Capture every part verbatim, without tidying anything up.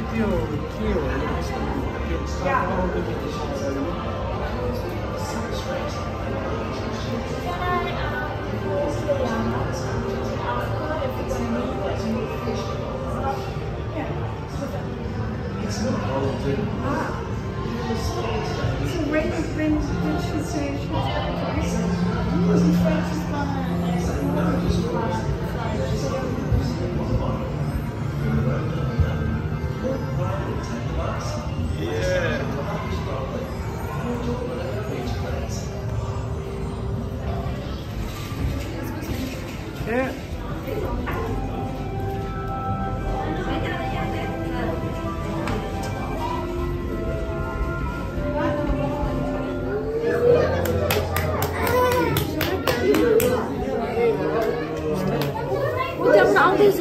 기어, 기어 이렇게 stato di So when, when did she say she was going to Greece? I was afraid she's Yeah. Udah naon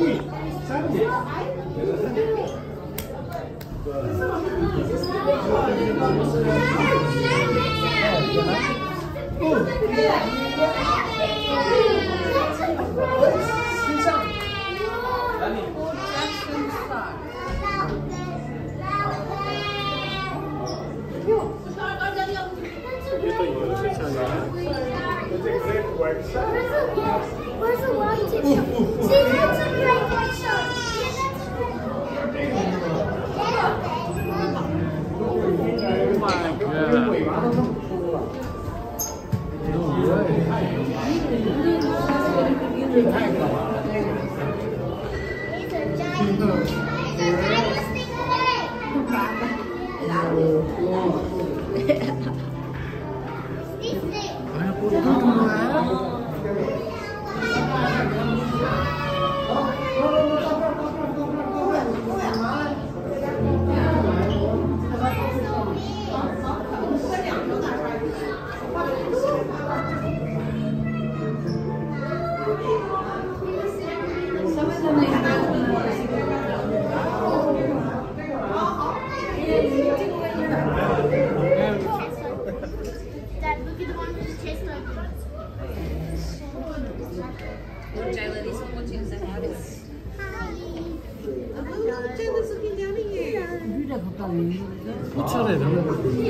Itu ibu sisanya. Where's the water tissue? See, that's a great picture. Oh my god. No Dad, look at the one with the chest open. Jayla, this one wants you to say hi. Hi. Jayla's looking down at you. 포차래 너무.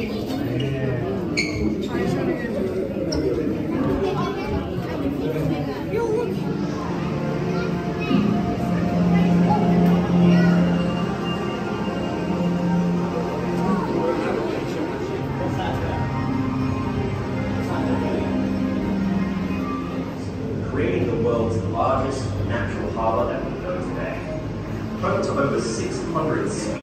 Creating the world's largest natural harbour that we know today. Home to over six hundred